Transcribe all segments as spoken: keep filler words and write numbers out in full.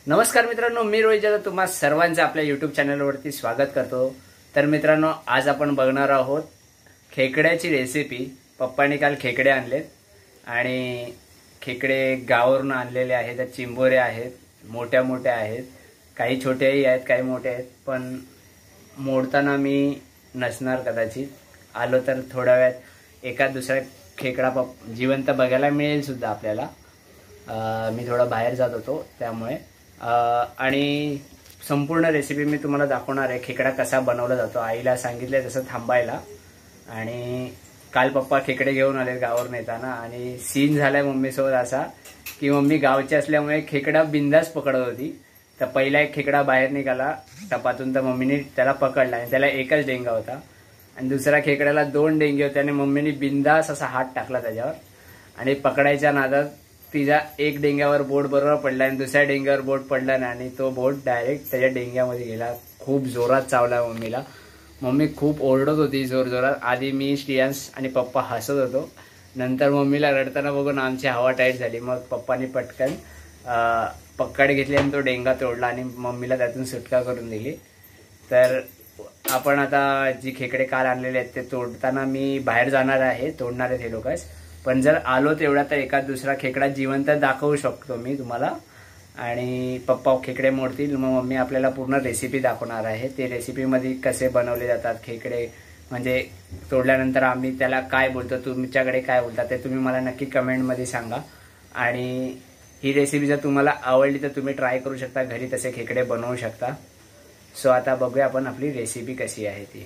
नमस्कार मित्रांनो, मी रोहित जाधव तुम्हा सर्वांचं आपल्या यूट्यूब चॅनलवरती स्वागत करतो। तर मित्रांनो, आज आपण बघणार आहोत खेकड्याची रेसिपी। पप्पांनी काल खेकडे आणलेत आणि खेकडे गावावरून आणलेले आहेत। तर चिंबोरे आहेत, मोठ्या मोठ्या आहेत, काही छोटेही आहेत, काही मोठे आहेत। पण मोडताना मी नसणार, कदाचित आलो तर थोड्या वेळात एका दुसरा खेकडा पप जिवंत बघायला मिळेल सुद्धा आपल्याला। मी थोडा बाहेर जात होतो त्यामुळे आणि संपूर्ण रेसिपी मी तुम्हाला दाखवणार आहे। खेकडा कसा बनवला जातो, आईला सांगितले तसं थांबायला। आणि काल पप्पा खेकडे घेऊन आले गावावरून येताना आणि सीन झालाय मम्मी सोबत असा की मम्मी गावची असल्यामुळे खेकडा बिंदास पकडत होती। तर पहिला एक खेकडा बाहेर निघाला टपातून, तर मम्मीने त्याला पकडला आणि त्याला एकच डेंगा होता आणि दुसऱ्या खेकड्याला दोन डेंगे होते आणि मम्मीने बिंदास असा हात टाकला त्याच्यावर आणि पकडायच्या नादात तिचा एक डेंग्यावर बोट बरोबर पडला आणि दुसऱ्या डेंग्यावर बोट पडला ना आणि तो बोट डायरेक्ट त्याच्या डेंग्यामध्ये गेला। खूप जोरात चावला मम्मीला। मम्मी खूप ओरडत होती जोर जोरात। आधी मी, श्रियांश आणि पप्पा हसत होतो, नंतर मम्मीला रडताना बघून आमची हवा टाईट झाली। मग पप्पानी पटकन पकड घेतली आणि तो डेंगा तोडला आणि मम्मीला त्यातून सुटका करून दिली। तर आपण आता जी खेकडे काल आणलेले आहेत ते तोडताना मी बाहेर जाणार आहे, तोडणार आहेत हे लोकच। पण जर आलो तेवढा तर एखाद दुसरा खेकडा जिवंत दाखवू शकतो मी तुम्हाला। आणि पप्पा खेकडे मोडतील, मग मम्मी आपल्याला पूर्ण रेसिपी दाखवणार आहे। ते रेसिपीमध्ये कसे बनवले जातात खेकडे, म्हणजे तोडल्यानंतर आम्ही त्याला काय बोलतो, तुमच्याकडे काय बोलतात ते तुम्ही मला नक्की कमेंटमध्ये सांगा। आणि ही रेसिपी जर तुम्हाला आवडली तर तुम्ही ट्राय करू शकता, घरी तसे खेकडे बनवू शकता। सो आता बघूया आपण आपली रेसिपी कशी आहे ती।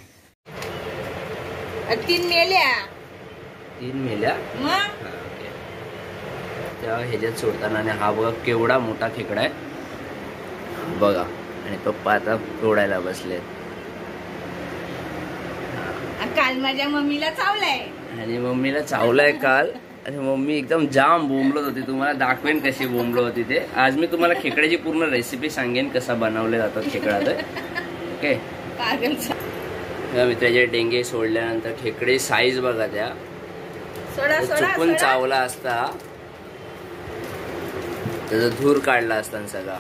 तीन मेल्या तीन मेल्या त्या ह्याच्यात सोडताना। आणि हा बघा केवढा मोठा खेकडा आहे बघा, आणि पप्पा आता तोडायला बसले। काल माझ्या मम्मीला चावलाय आणि मम्मीला चावलाय काल, आणि मम्मी एकदम जाम बोंबलत होती। तुम्हाला दाखवेन कशी बोंबलत होती ते। आज मी तुम्हाला खेकड्याची पूर्ण रेसिपी सांगेन कसा बनवले जातात खेकडा ते। ओके, मित्राचे डेंगे सोडल्यानंतर खेकडे साईज बघा, त्या चुकून चावला असता त्याचा धूर काढला असता सगळा।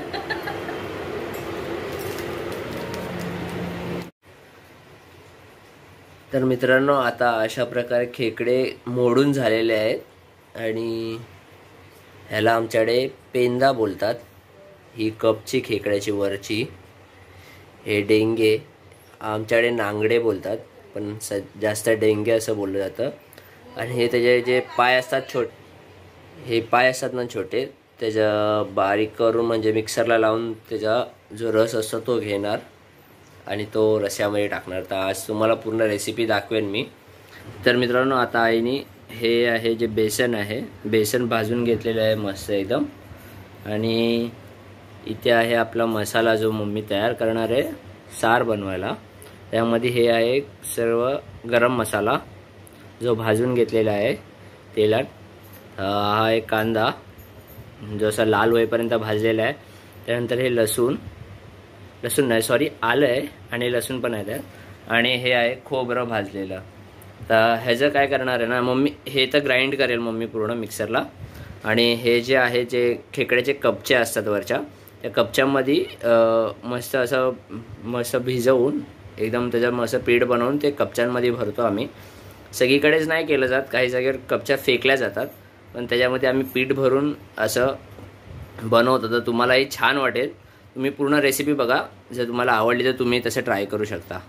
तर मित्रांनो, आता अशा प्रकारे खेकडे मोडून झालेले आहेत आणि ह्याला आमच्याकडे पेंदा बोलतात। ही कपची खेकड्याची वरची, हे डेंगे आमच्याकडे नांगडे बोलतात, पण स जास्त डेंगे असं बोललं जातं। आणि हे त्याचे जे पाय असतात छोटे, हे पाय असतात ना छोटे, त्याच्या बारीक करून म्हणजे मिक्सरला लावून त्याचा जो रस असतो तो घेणार आणि तो रस्यामध्ये टाकणार। तर आज तुम्हाला पूर्ण रेसिपी दाखवेन मी। तर मित्रांनो, आता आईने हे आहे जे बेसन आहे, बेसन भाजून घेतलेलं आहे मस्त एकदम। आणि इथे आहे आपला मसाला जो मम्मी तयार करणार आहे सार बनवायला। त्यामध्ये हे आहे सर्व गरम मसाला जो भाजून घेतलेला आहे तेलात। हा एक कांदा जो असा लाल होईपर्यंत भाजलेला आहे। त्यानंतर हे लसूण लसूण नाही सॉरी आलं आहे आणि लसूण पण आहे त्यात। आणि हे आहे खोबरं भाजलेलं। तर ह्याचं काय करणार आहे ना मम्मी, हे तर ग्राइंड करेल मम्मी पूर्ण मिक्सरला। आणि हे जे आहे जे खेकड्याचे कपचे असतात वरच्या, त्या कपच्यामध्ये मस्त असं मस्त भिजवून एकदम त्याचं मस्त पीठ बनवून ते कपच्यांमध्ये भरतो आम्ही। सगळीकडेच नाही केलं जात, काही जागेवर कपच्या फेकल्या जातात, पण त्याच्यामध्ये आम्ही पीठ भरून असं बनवतो। तर तुम्हालाही छान वाटेल, तुम्ही पूर्ण रेसिपी बघा। जर तुम्हाला आवडली तर तुम्ही तसं ट्राय करू शकता।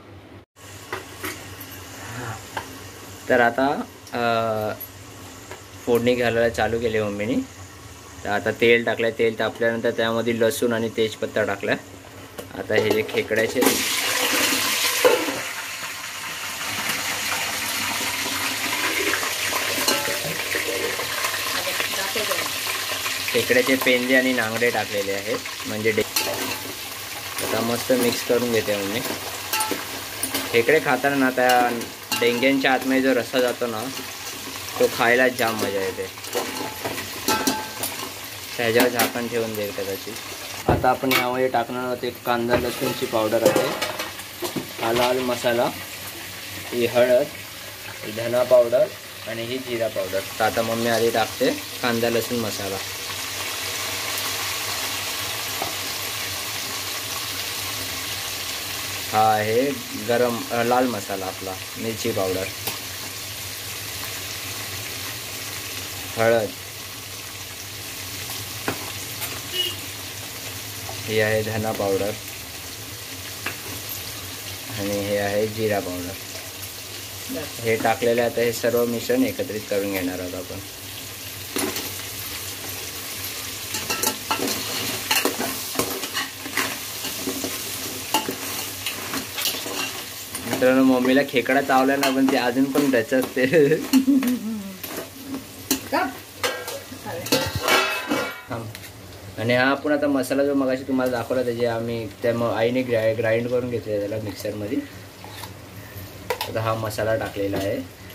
तर आता फोडणी घालायला चालू केली मम्मीने। तर आता तेल टाकलं, तेल तापल्यानंतर त्यामध्ये लसूण आणि तेजपत्ता टाकला। आता हे जे खेकड्याचे खेकड्याचे पेंदे आणि नांगडे टाकलेले आहेत, म्हणजे डे आता मस्त मिक्स करून घेते मम्मी। खेकडे खाताना ना त्या डेंग्यांच्या आतमध्ये जो रस्सा जातो ना तो खायला जाम मजा येते। त्याच्यावर झाकण ठेवून देईल कदाचित। आता आपण यामध्ये टाकणार आहोत एक कांदा लसूणची पावडर आहे, हा लाल मसाला, ही हळद, ही धना पावडर आणि ही जिरा पावडर। तर आता मम्मी आधी टाकते कांदा लसूण मसाला। हा आहे गरम लाल मसाला आपला, मिरची पावडर, हळद, हे आहे धना पावडर आणि हे आहे जिरा पावडर. हे टाकलेले आता हे सर्व मिश्रण एकत्रित करून घेणार आहोत आपण. मित्रांनो मम्मीला खेकडा चावला ना पण ते अजून पण डचते. आणि हा आपण आता मसाला जो मगाशी तुम्हाला दाखवला त्याचे आम्ही त्या आईने ग्राय ग्राइंड करून घेतले त्याला मिक्सरमध्ये. आता हा मसाला टाकलेला आहे.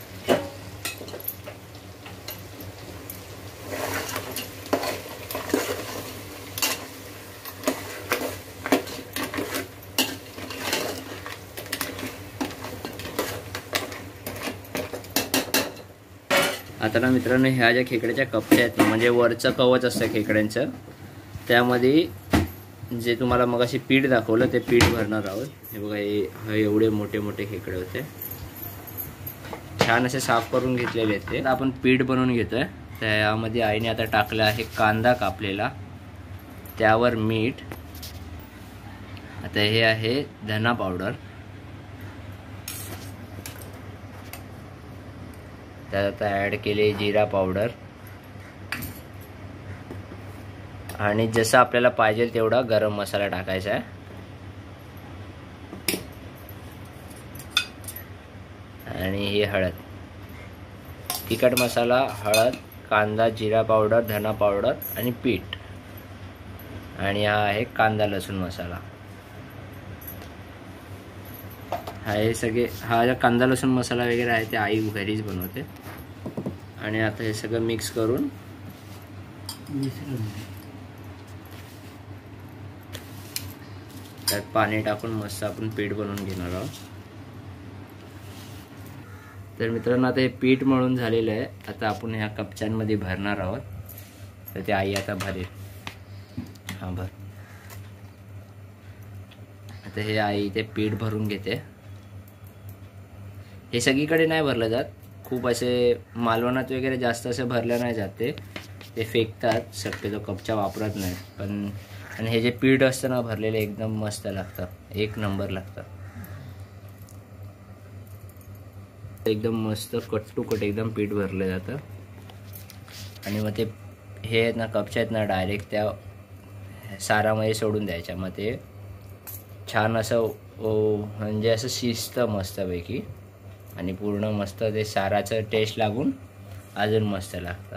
आता ना मित्रांनो ह्या ज्या खेकड्याच्या कपच्या आहेत ना म्हणजे वरचं कवच असतं खेकड्यांचं, त्यामध्ये जे तुम्हाला मग अशी पीठ दाखवलं ते पीठ भरणार आहोत. हे बघा हे एवढे मोठे मोठे खेकडे होते, छान असे साफ करून घेतलेले आहेत ते. आपण पीठ बनवून घेतोय. त्यामध्ये आईने आता टाकलं आहे कांदा कापलेला, त्यावर मीठ, आता हे आहे धना पावडर, त्यात आता ॲड केले जिरा पावडर आणि जसं आपल्याला पाहिजे तेवढा गरम मसाला टाकायचा आहे. आणि ही हळद, तिखट मसाला, हळद, कांदा, जिरा पावडर, धना पावडर आणि पीठ. आणि हा आहे कांदा लसूण मसाला. हा हे सगळे हा जो कांदा लसूण मसाला वगैरे आहे ते आई घरीच बनवते. आणि आता हे सगळं मिक्स करून त्यात पाणी टाकून मस्त आपण पीठ बनवून घेणार आहोत. तर मित्रांनो आता हे पीठ मळून झालेलं आहे. आता आपण ह्या कपच्यांमध्ये भरणार आहोत. तर ते आई आता भरेल. हा भर. आता हे आई ते पीठ भरून घेते. हे सगळीकडे नाही भरलं जात, खूप असे मालवणात वगैरे जास्त असे भरलं नाही जात, ते ते फेकतात शक्यतो, कपच्या वापरत नाही. पण आणि हे जे पीठ असतं ना भरलेलं एकदम मस्त लागतं, एक नंबर लागतं. एकदम मस्त कट टू कट एकदम पीठ भरलं जातं. आणि मग ते हे आहेत ना कपच्या आहेत ना डायरेक्ट त्या सारामध्ये सोडून द्यायच्या. मग ते छान असं म्हणजे असं शिजतं मस्तपैकी आणि पूर्ण मस्त ते साराचं टेस्ट लागून अजून मस्त लागतं.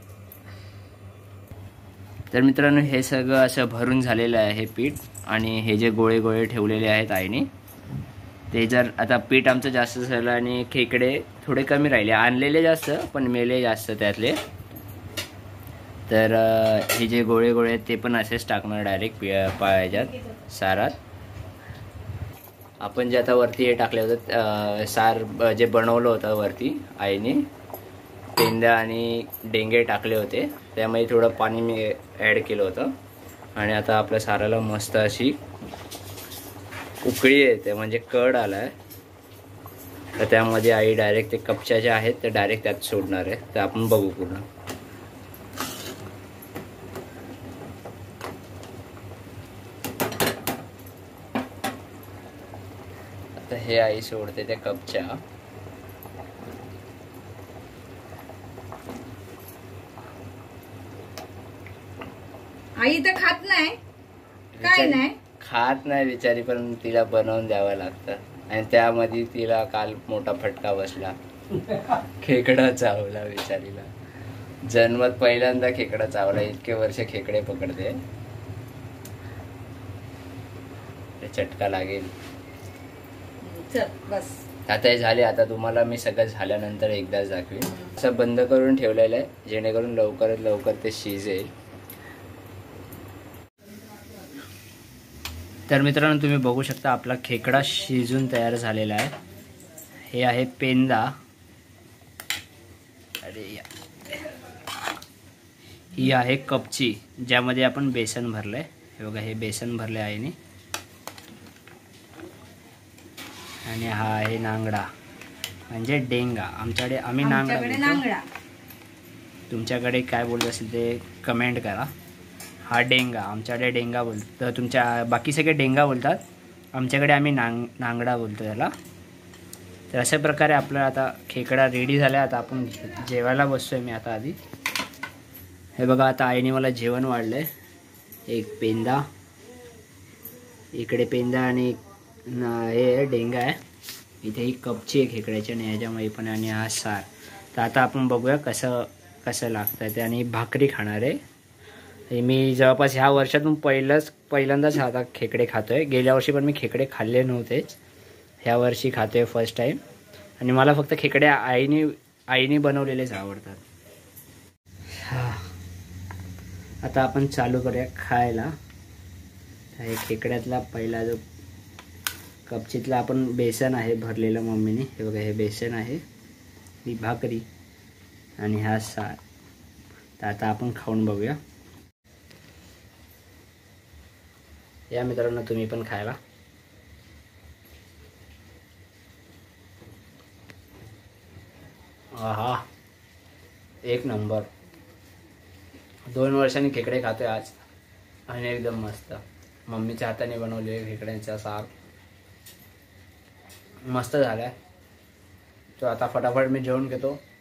तर मित्रांनो हे सगळं असं भरून झालेलं आहे हे पीठ. आणि हे जे गोळे गोळे ठेवलेले आहेत आईने, ते जर आता पीठ आमचं जास्त झालं आणि खेकडे थोडे कमी राहिले, आणलेले जास्त पण मेले जास्त त्यातले, तर हे जे गोळे गोळे आहेत ते पण असेच टाकणार डायरेक्ट पायाच्यात सारात. आपण जे आता वरती हे टाकले होतं सार जे बनवलं होतं वरती आईने, पेंद्या आणि डेंगे टाकले होते, त्यामध्ये थोडं पाणी मी ॲड केलं होतं. आणि आता आपल्या साराला मस्त अशी उकळी येते म्हणजे कड आला आहे. तर त्यामध्ये आई डायरेक्ट ते कपच्या ज्या आहेत ते डायरेक्ट त्यात सोडणार आहे. तर आपण बघू पूर्ण. आता हे आई सोडते त्या कपच्या. आई तर खात नाही, काय नाही खात नाही बिचारी, पण तिला बनवून द्यावं लागतं. आणि त्यामध्ये तिला काल मोठा फटका बसला, खेकडा चावला बिचारीला. जन्मात पहिल्यांदा खेकडा चावला, इतके वर्ष खेकडे पकडते, चटका लागेल. चल बस आता हे झाले. आता तुम्हाला मी सगळं झाल्यानंतर एकदाच दाखवेन. असं बंद करून ठेवलेलं आहे जेणेकरून लवकरात लवकर ते शिजेल. तर मित्रांनो तुम्ही बघू शकता आपला खेकडा शिजून तयार झालेला आहे. हे आहे पेंदा. अरे या ही आहे कपची ज्यामध्ये आपण बेसन भरलंय. हे बघा हे बेसन भरले आहे. आणि हा आहे नांगडा म्हणजे डेंगा. आमच्याकडे आम्ही नांगडा आमच्याकडे बोलतो. नांगडा. तुमच्याकडे काय बोलत असेल ते कमेंट करा. हा डेंगा, आमच्याकडे डेंगा बोलतो. तर तुमच्या बाकी सगळे डेंगा बोलतात, आमच्याकडे आम्ही नांग नांगडा बोलतो त्याला. तर अशा प्रकारे आपला आता खेकडा रेडी झाला. आता आपण जेवायला बसतोय. मी आता आधी हे बघा, आता आईने मला जेवण वाढलं आहे. एक पेंदा, इकडे पेंदा आणि हे डेंगा आहे. इथे ही कपची आहे खेकड्याची आणि ह्याच्यामध्ये पण, आणि हा सार. तर आता आपण बघूया कसं कसं लागतं ते. आणि भाकरी खाणार आहे मी. जवळपास ह्या वर्षातून पहिलंच पहिल्यांदाच आता खेकडे खातो आहे. गेल्या वर्षी पण मी खेकडे खाल्ले नव्हतेच, ह्या वर्षी खातो आहे फर्स्ट टाईम. आणि मला फक्त खेकडे आईने आईने बनवलेलेच आवडतात. हा, आता आपण चालू करूया खायला. हे खेकड्यातला पहिला जो कपचीतला आपण बेसन आहे भरलेलं मम्मीने. हे बघा, हे बेसन आहे, ही भाकरी आणि हा सार. तर आता आपण खाऊन बघूया. या मित्रांनो, तुम्ही पण खायला. आहा, एक नंबर. दोन वर्षांनी खेकडे खातोय आज आणि एकदम मस्त. मम्मीच्या हाताने बनवले खेकड्यांचा सार मस्त झालाय. तो आता फटाफट मी जेवण घेतो